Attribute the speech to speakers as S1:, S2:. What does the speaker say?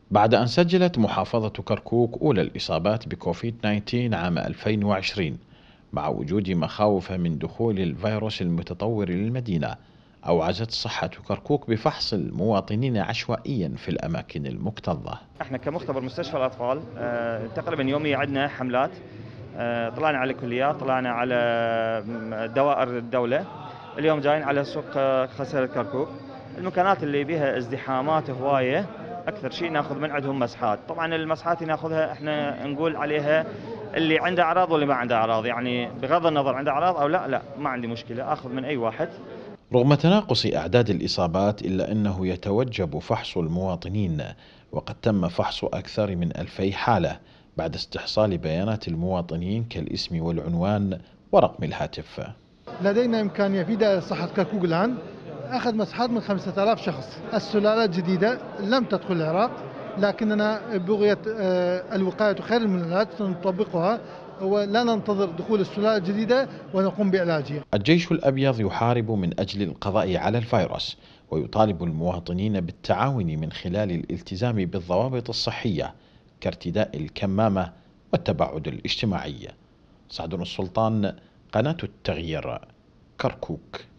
S1: بعد أن سجلت محافظة كركوك أولى الإصابات بكوفيد 19 عام 2020 مع وجود مخاوف من دخول الفيروس المتطور للمدينة، أوعزت صحة كركوك بفحص المواطنين عشوائيا في الأماكن المكتظة.
S2: احنا كمختبر مستشفى الأطفال تقريبا يوميا عندنا حملات. طلعنا على الكليات، طلعنا على دوائر الدولة. اليوم جايين على سوق خسر كركوك، المكانات اللي بها ازدحامات هواية. أكثر شيء ناخذ من عندهم مسحات. طبعا المسحات ناخذها احنا نقول عليها اللي عنده أعراض واللي ما عنده أعراض، يعني بغض النظر عنده أعراض أو لا ما عندي مشكلة، أخذ من أي واحد.
S1: رغم تناقص أعداد الإصابات إلا أنه يتوجب فحص المواطنين، وقد تم فحص أكثر من 2000 حالة بعد استحصال بيانات المواطنين كالاسم والعنوان ورقم الهاتف.
S3: لدينا إمكانية في دائرة صحة كركوك الآن أخذ مسحات من 5000 شخص. السلالات جديدة لم تدخل العراق، لكننا بغية الوقاية خير من العلاج سنطبقها، ولا ننتظر دخول السلالة الجديدة ونقوم بعلاجها.
S1: الجيش الأبيض يحارب من أجل القضاء على الفيروس، ويطالب المواطنين بالتعاون من خلال الالتزام بالضوابط الصحية كارتداء الكمامة والتباعد الاجتماعي. سعد السلطان، قناة التغيير، كركوك.